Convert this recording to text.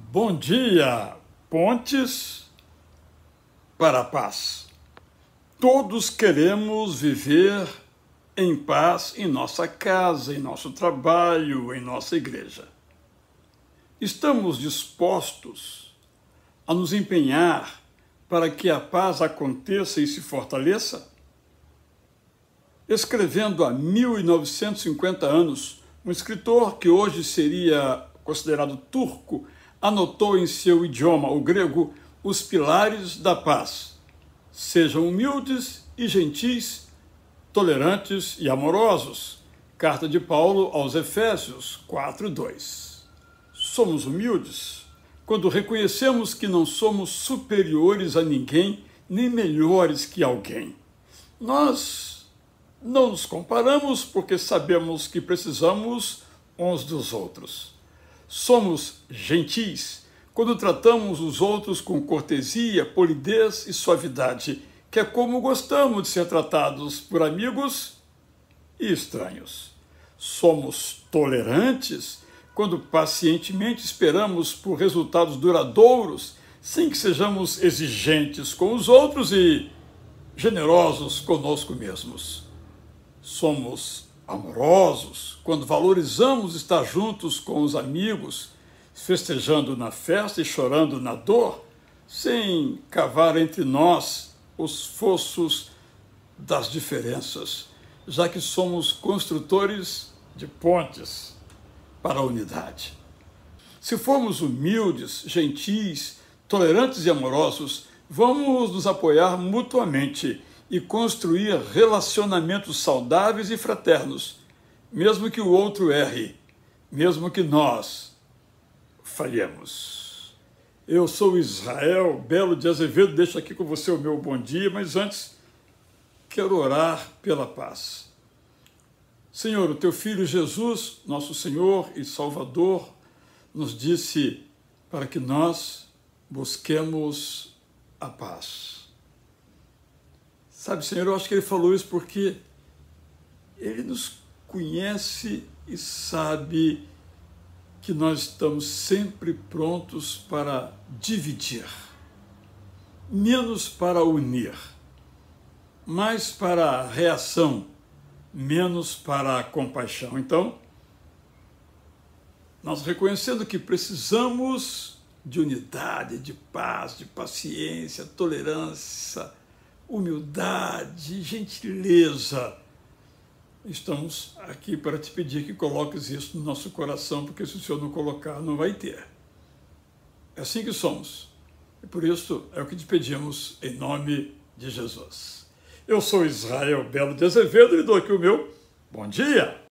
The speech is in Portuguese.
Bom dia, pontes para a paz. Todos queremos viver em paz em nossa casa, em nosso trabalho, em nossa igreja. Estamos dispostos a nos empenhar para que a paz aconteça e se fortaleça? Escrevendo há 1950 anos, um escritor que hoje seria considerado turco, anotou em seu idioma, o grego, os pilares da paz. Sejam humildes e gentis, tolerantes e amorosos. Carta de Paulo aos Efésios 4:2. Somos humildes quando reconhecemos que não somos superiores a ninguém, nem melhores que alguém. Nós não nos comparamos porque sabemos que precisamos uns dos outros. Somos gentis quando tratamos os outros com cortesia, polidez e suavidade, que é como gostamos de ser tratados por amigos e estranhos. Somos tolerantes quando pacientemente esperamos por resultados duradouros, sem que sejamos exigentes com os outros e generosos conosco mesmos. Somos amorosos quando valorizamos estar juntos com os amigos, festejando na festa e chorando na dor, sem cavar entre nós os fossos das diferenças, já que somos construtores de pontes para a unidade. Se formos humildes, gentis, tolerantes e amorosos, vamos nos apoiar mutuamente e construir relacionamentos saudáveis e fraternos, mesmo que o outro erre, mesmo que nós falhemos. Eu sou Israel Belo de Azevedo, deixo aqui com você o meu bom dia, mas antes quero orar pela paz. Senhor, o teu Filho Jesus, nosso Senhor e Salvador, nos disse para que nós busquemos a paz. Sabe, Senhor, eu acho que ele falou isso porque ele nos conhece e sabe que nós estamos sempre prontos para dividir, menos para unir, mais para a reação, menos para a compaixão. Então, nós reconhecendo que precisamos de unidade, de paz, de paciência, tolerância, humildade, gentileza. Estamos aqui para te pedir que coloques isso no nosso coração, porque se o Senhor não colocar, não vai ter. É assim que somos. E por isso é o que te pedimos em nome de Jesus. Eu sou Israel Belo de Azevedo e dou aqui o meu bom dia.